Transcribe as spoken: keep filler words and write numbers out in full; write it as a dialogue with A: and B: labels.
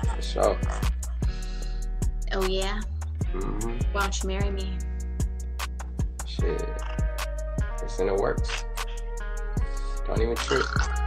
A: For sure.
B: Oh, yeah?
A: Mm-hmm.
B: Why don't you marry me?
A: Shit. It's in the works. Don't even trip.